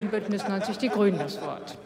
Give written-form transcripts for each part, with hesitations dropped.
Bündnis 90 Die Grünen das Wort.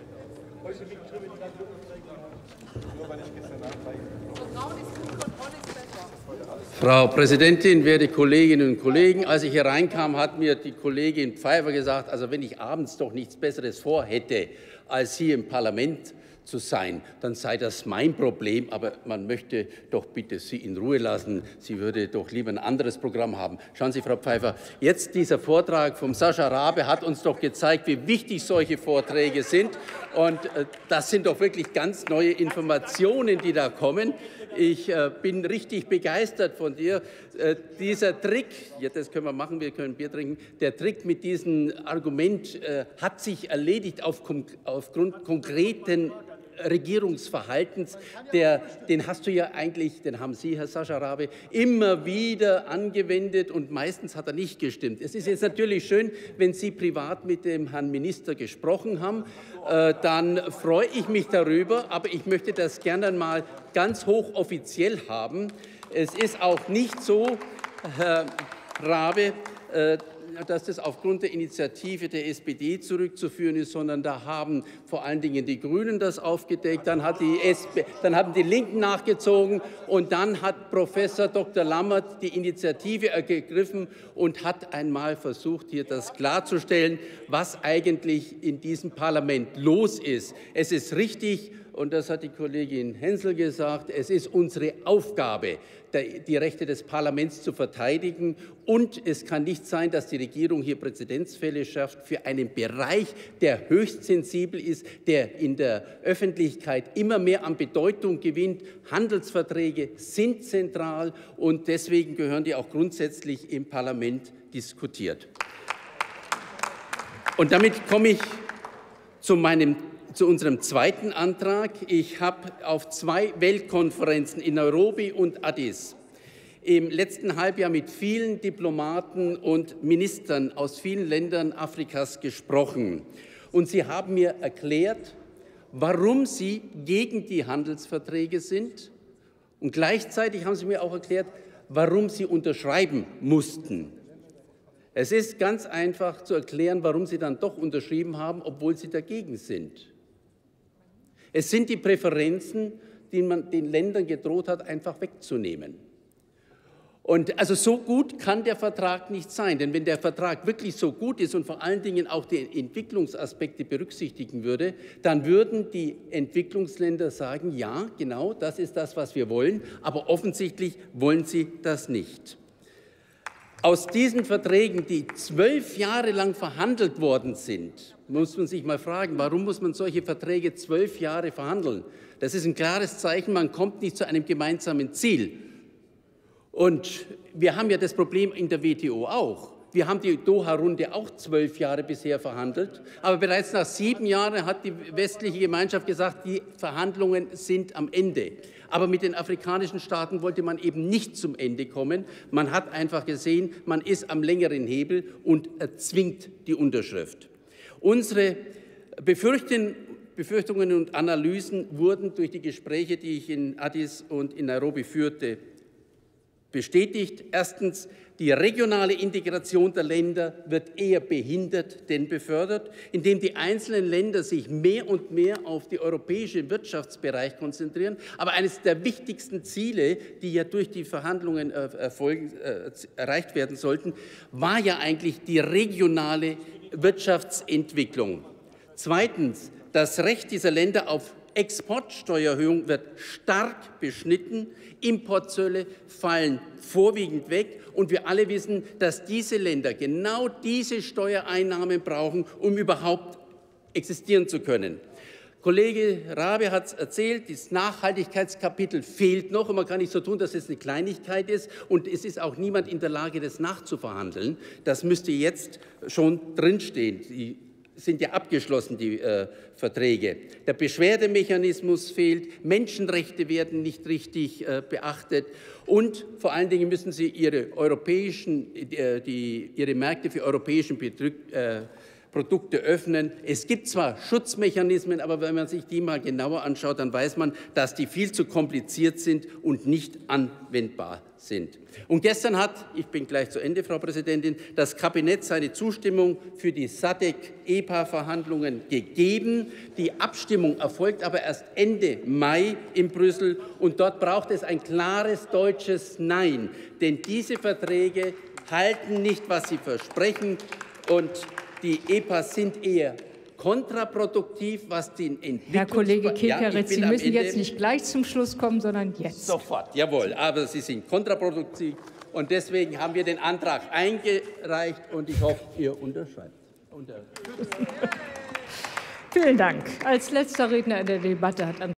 Frau Präsidentin, werte Kolleginnen und Kollegen! Als ich hier reinkam, hat mir die Kollegin Pfeiffer gesagt, also wenn ich abends doch nichts Besseres vorhätte, als hier im Parlament zu sein, dann sei das mein Problem, aber man möchte doch bitte Sie in Ruhe lassen. Sie würde doch lieber ein anderes Programm haben. Schauen Sie, Frau Pfeiffer, jetzt dieser Vortrag von Sascha Rabe hat uns doch gezeigt, wie wichtig solche Vorträge sind. Und das sind doch wirklich ganz neue Informationen, die da kommen. Ich bin richtig begeistert von dir. Dieser Trick, ja, das können wir machen, wir können Bier trinken, der Trick mit diesem Argument hat sich erledigt aufgrund konkreten Regierungsverhaltens, den hast du ja eigentlich, den haben Sie, Herr Sascha Rabe, immer wieder angewendet und meistens hat er nicht gestimmt. Es ist jetzt natürlich schön, wenn Sie privat mit dem Herrn Minister gesprochen haben, dann freue ich mich darüber, aber ich möchte das gerne mal ganz hochoffiziell haben. Es ist auch nicht so, Herr Rabe, dass das aufgrund der Initiative der SPD zurückzuführen ist, sondern da haben vor allen Dingen die Grünen das aufgedeckt, dann haben die Linken nachgezogen und dann hat Professor Dr. Lammert die Initiative ergriffen und hat einmal versucht, hier das klarzustellen, was eigentlich in diesem Parlament los ist. Es ist richtig, und das hat die Kollegin Hensel gesagt, es ist unsere Aufgabe, die Rechte des Parlaments zu verteidigen. Und es kann nicht sein, dass die Regierung hier Präzedenzfälle schafft für einen Bereich, der höchst sensibel ist, der in der Öffentlichkeit immer mehr an Bedeutung gewinnt. Handelsverträge sind zentral und deswegen gehören die auch grundsätzlich im Parlament diskutiert. Und damit komme ich zu unserem zweiten Antrag. Ich habe auf 2 Weltkonferenzen in Nairobi und Addis im letzten Halbjahr mit vielen Diplomaten und Ministern aus vielen Ländern Afrikas gesprochen. Und sie haben mir erklärt, warum sie gegen die Handelsverträge sind. Und gleichzeitig haben sie mir auch erklärt, warum sie unterschreiben mussten. Es ist ganz einfach zu erklären, warum sie dann doch unterschrieben haben, obwohl sie dagegen sind. Es sind die Präferenzen, die man den Ländern gedroht hat, einfach wegzunehmen. Und also so gut kann der Vertrag nicht sein, denn wenn der Vertrag wirklich so gut ist und vor allen Dingen auch die Entwicklungsaspekte berücksichtigen würde, dann würden die Entwicklungsländer sagen, ja, genau, das ist das, was wir wollen, aber offensichtlich wollen sie das nicht. Aus diesen Verträgen, die 12 Jahre lang verhandelt worden sind, muss man sich mal fragen, warum muss man solche Verträge 12 Jahre verhandeln? Das ist ein klares Zeichen, man kommt nicht zu einem gemeinsamen Ziel. Und wir haben ja das Problem in der WTO auch. Wir haben die Doha-Runde auch 12 Jahre bisher verhandelt, aber bereits nach 7 Jahren hat die westliche Gemeinschaft gesagt, die Verhandlungen sind am Ende. Aber mit den afrikanischen Staaten wollte man eben nicht zum Ende kommen. Man hat einfach gesehen, man ist am längeren Hebel und erzwingt die Unterschrift. Unsere Befürchtungen und Analysen wurden durch die Gespräche, die ich in Addis und in Nairobi führte, bestätigt. Erstens, die regionale Integration der Länder wird eher behindert denn befördert, indem die einzelnen Länder sich mehr und mehr auf den europäischen Wirtschaftsbereich konzentrieren. Aber eines der wichtigsten Ziele, die ja durch die Verhandlungen erreicht werden sollten, war ja eigentlich die regionale Wirtschaftsentwicklung. Zweitens, das Recht dieser Länder auf Exportsteuererhöhung wird stark beschnitten, Importzölle fallen vorwiegend weg und wir alle wissen, dass diese Länder genau diese Steuereinnahmen brauchen, um überhaupt existieren zu können. Kollege Rabe hat es erzählt, das Nachhaltigkeitskapitel fehlt noch und man kann nicht so tun, dass es eine Kleinigkeit ist und es ist auch niemand in der Lage, das nachzuverhandeln. Das müsste jetzt schon drinstehen. Die sind ja abgeschlossen, die Verträge. Der Beschwerdemechanismus fehlt, Menschenrechte werden nicht richtig beachtet und vor allen Dingen müssen sie ihre Märkte für europäischen Produkte öffnen. Es gibt zwar Schutzmechanismen, aber wenn man sich die mal genauer anschaut, dann weiß man, dass die viel zu kompliziert sind und nicht anwendbar sind. Und gestern hat, ich bin gleich zu Ende, Frau Präsidentin, das Kabinett seine Zustimmung für die SADC-EPA-Verhandlungen gegeben. Die Abstimmung erfolgt aber erst Ende Mai in Brüssel, und dort braucht es ein klares deutsches Nein, denn diese Verträge halten nicht, was sie versprechen, und die EPAs sind eher kontraproduktiv, was den Entwicklungsbereich... Herr Kollege Kekeritz, Sie müssen Ende jetzt nicht gleich zum Schluss kommen, sondern jetzt. Sofort, jawohl, aber sie sind kontraproduktiv, und deswegen haben wir den Antrag eingereicht, und ich hoffe, ihr unterschreibt. Vielen Dank. Als letzter Redner in der Debatte hat